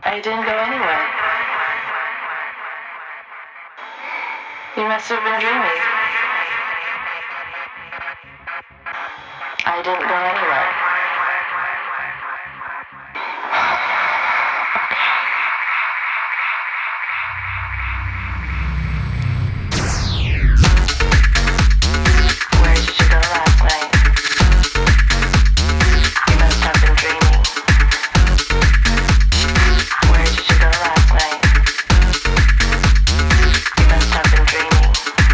I didn't go anywhere. You must have been dreaming. I didn't go anywhere. Where did you go last night? You must have been dreaming. Where did you go last night? You must have been dreaming.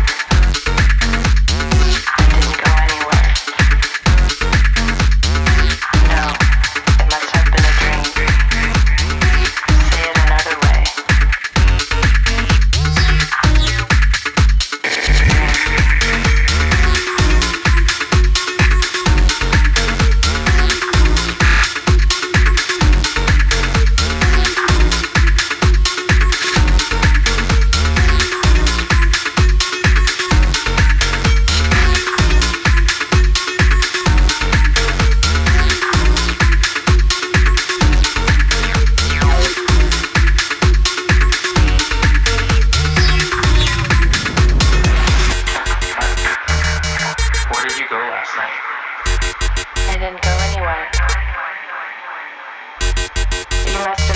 I didn't go anywhere. No, it must have been a dream. Say it another way. Where did you go last night? I didn't go anywhere. You must have